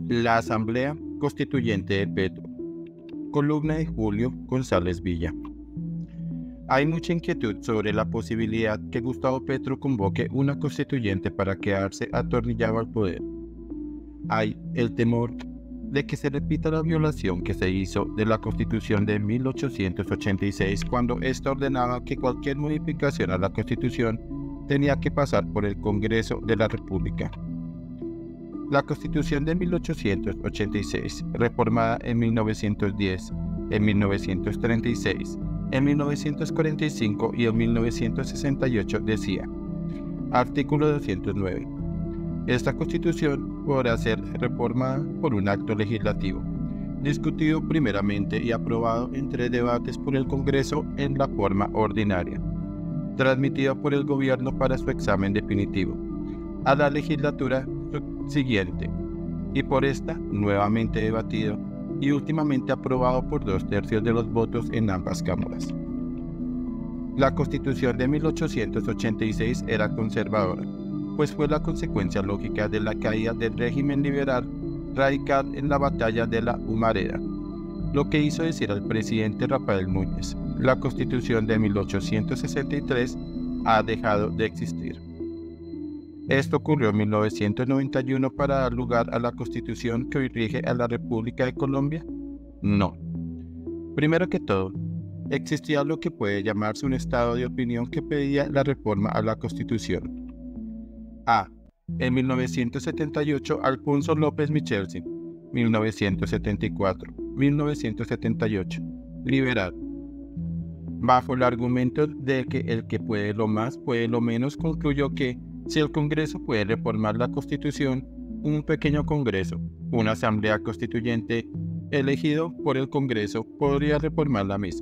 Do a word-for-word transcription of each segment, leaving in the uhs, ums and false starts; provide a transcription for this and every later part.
La Asamblea Constituyente de Petro. Columna de Julio González Villa. Hay mucha inquietud sobre la posibilidad que Gustavo Petro convoque una constituyente para quedarse atornillado al poder. Hay el temor de que se repita la violación que se hizo de la Constitución de mil ochocientos ochenta y seis cuando ésta ordenaba que cualquier modificación a la Constitución tenía que pasar por el Congreso de la República. La Constitución de mil ochocientos ochenta y seis, reformada en mil novecientos diez, en mil novecientos treinta y seis, en mil novecientos cuarenta y cinco y en mil novecientos sesenta y ocho decía, artículo doscientos nueve, esta Constitución podrá ser reformada por un acto legislativo, discutido primeramente y aprobado en tres debates por el Congreso en la forma ordinaria, transmitido por el Gobierno para su examen definitivo, a la legislatura siguiente, y por esta nuevamente debatido y últimamente aprobado por dos tercios de los votos en ambas cámaras. La Constitución de mil ochocientos ochenta y seis era conservadora, pues fue la consecuencia lógica de la caída del régimen liberal radical en la batalla de la Humareda, lo que hizo decir al presidente Rafael Núñez, la Constitución de mil ochocientos sesenta y tres ha dejado de existir. Esto ocurrió en mil novecientos noventa y uno para dar lugar a la Constitución que hoy rige a la República de Colombia. No. Primero que todo, existía lo que puede llamarse un estado de opinión que pedía la reforma a la Constitución. A. En mil novecientos setenta y ocho, Alfonso López Michelsen, mil novecientos setenta y cuatro a mil novecientos setenta y ocho, liberal. Bajo el argumento de que el que puede lo más puede lo menos, concluyó que si el Congreso puede reformar la Constitución, un pequeño Congreso, una Asamblea Constituyente elegido por el Congreso, podría reformar la misma.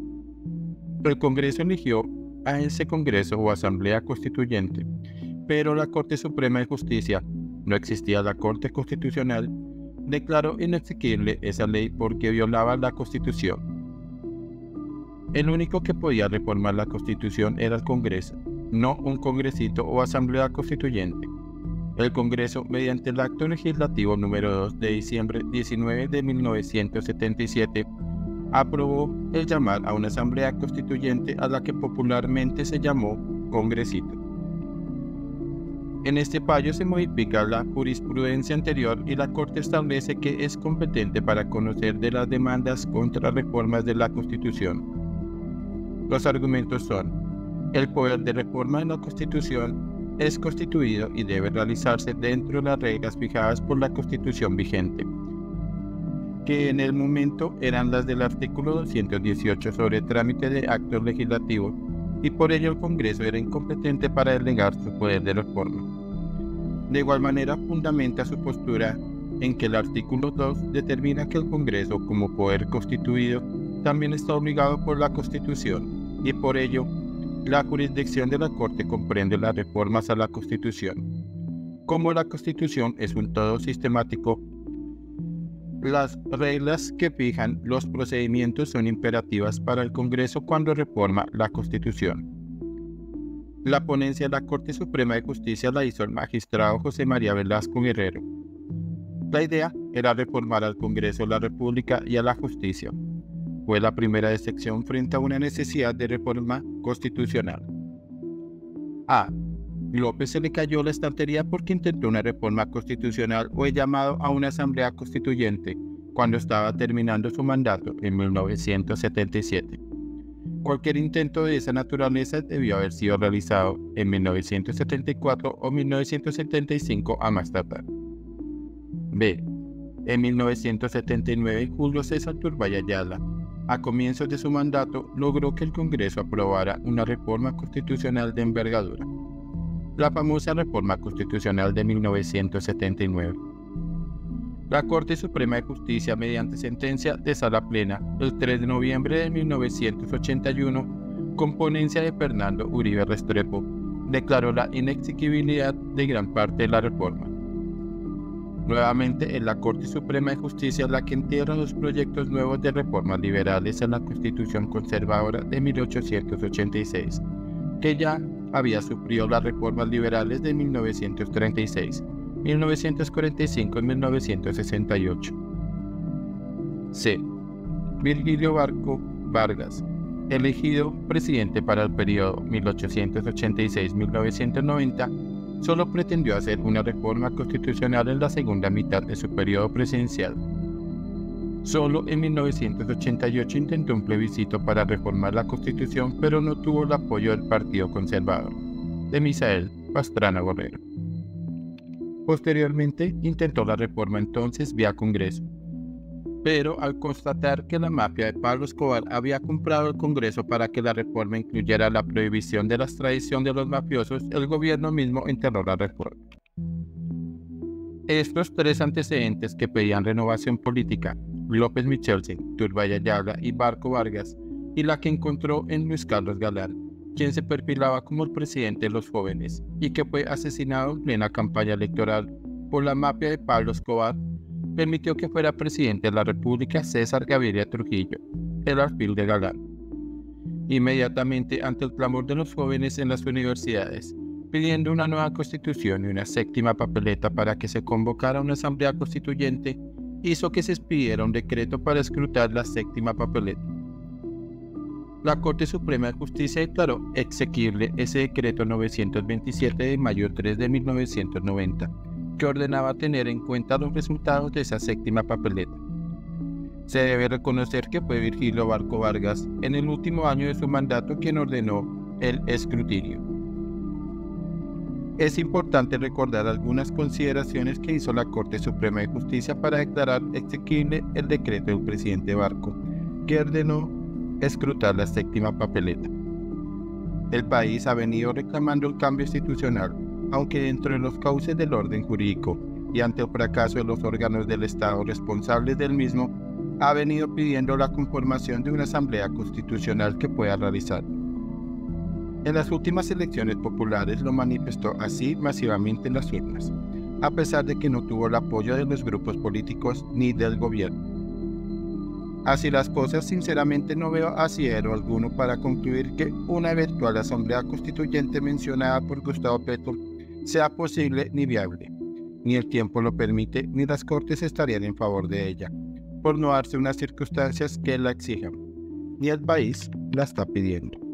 El Congreso eligió a ese Congreso o Asamblea Constituyente, pero la Corte Suprema de Justicia, no existía la Corte Constitucional, declaró inexequible esa ley porque violaba la Constitución. El único que podía reformar la Constitución era el Congreso, no un congresito o asamblea constituyente. El Congreso, mediante el acto legislativo número dos de diciembre diecinueve de mil novecientos setenta y siete, aprobó el llamar a una asamblea constituyente a la que popularmente se llamó Congresito. En este fallo se modifica la jurisprudencia anterior y la Corte establece que es competente para conocer de las demandas contra reformas de la Constitución. Los argumentos son: el poder de reforma de la Constitución es constituido y debe realizarse dentro de las reglas fijadas por la Constitución vigente, que en el momento eran las del artículo doscientos dieciocho sobre trámite de actos legislativos, y por ello el Congreso era incompetente para delegar su poder de reforma. De igual manera, fundamenta su postura en que el artículo dos determina que el Congreso, como poder constituido, también está obligado por la Constitución, y por ello, la jurisdicción de la Corte comprende las reformas a la Constitución. Como la Constitución es un todo sistemático, las reglas que fijan los procedimientos son imperativas para el Congreso cuando reforma la Constitución. La ponencia de la Corte Suprema de Justicia la hizo el magistrado José María Velasco Guerrero. La idea era reformar al Congreso de la República y a la justicia. Fue la primera excepción frente a una necesidad de reforma constitucional. A. López se le cayó la estantería porque intentó una reforma constitucional o el llamado a una asamblea constituyente cuando estaba terminando su mandato en mil novecientos setenta y siete. Cualquier intento de esa naturaleza debió haber sido realizado en mil novecientos setenta y cuatro o mil novecientos setenta y cinco a más tardar. B. En mil novecientos setenta y nueve, Julio César Turbay Ayala, a comienzos de su mandato, logró que el Congreso aprobara una reforma constitucional de envergadura, la famosa Reforma Constitucional de mil novecientos setenta y nueve. La Corte Suprema de Justicia, mediante sentencia de sala plena, el tres de noviembre de mil novecientos ochenta y uno, con ponencia de Fernando Uribe Restrepo, declaró la inexequibilidad de gran parte de la reforma. Nuevamente es la Corte Suprema de Justicia la que entierra los proyectos nuevos de reformas liberales a la Constitución conservadora de mil ochocientos ochenta y seis, que ya había sufrido las reformas liberales de mil novecientos treinta y seis, mil novecientos cuarenta y cinco a mil novecientos sesenta y ocho. C. Virgilio Barco Vargas, elegido presidente para el periodo mil ochocientos ochenta y seis a mil novecientos noventa, solo pretendió hacer una reforma constitucional en la segunda mitad de su periodo presidencial. Solo en mil novecientos ochenta y ocho intentó un plebiscito para reformar la Constitución, pero no tuvo el apoyo del Partido Conservador, de Misael Pastrana Borrero. Posteriormente intentó la reforma entonces vía Congreso, pero al constatar que la mafia de Pablo Escobar había comprado el Congreso para que la reforma incluyera la prohibición de la extradición de los mafiosos, el gobierno mismo enterró la reforma. Estos tres antecedentes que pedían renovación política, López Michelsen, Turbay Ayala y Barco Vargas, y la que encontró en Luis Carlos Galán, quien se perfilaba como el presidente de los jóvenes y que fue asesinado en plena campaña electoral por la mafia de Pablo Escobar, permitió que fuera presidente de la República César Gaviria Trujillo, el alfil de Galán. Inmediatamente ante el clamor de los jóvenes en las universidades, pidiendo una nueva constitución y una séptima papeleta para que se convocara una asamblea constituyente, hizo que se expidiera un decreto para escrutar la séptima papeleta. La Corte Suprema de Justicia declaró exequible ese decreto novecientos veintisiete de mayo tres de mil novecientos noventa, que ordenaba tener en cuenta los resultados de esa séptima papeleta. Se debe reconocer que fue Virgilio Barco Vargas, en el último año de su mandato, quien ordenó el escrutinio. Es importante recordar algunas consideraciones que hizo la Corte Suprema de Justicia para declarar exequible el decreto del presidente Barco, que ordenó escrutar la séptima papeleta. El país ha venido reclamando el cambio institucional, aunque dentro de los cauces del orden jurídico y ante el fracaso de los órganos del Estado responsables del mismo, ha venido pidiendo la conformación de una asamblea constitucional que pueda realizar. En las últimas elecciones populares lo manifestó así masivamente en las urnas, a pesar de que no tuvo el apoyo de los grupos políticos ni del gobierno. Así las cosas, sinceramente no veo asidero alguno para concluir que una eventual asamblea constituyente mencionada por Gustavo Petro sea posible ni viable. Ni el tiempo lo permite, ni las Cortes estarían en favor de ella, por no darse unas circunstancias que la exijan, ni el país la está pidiendo.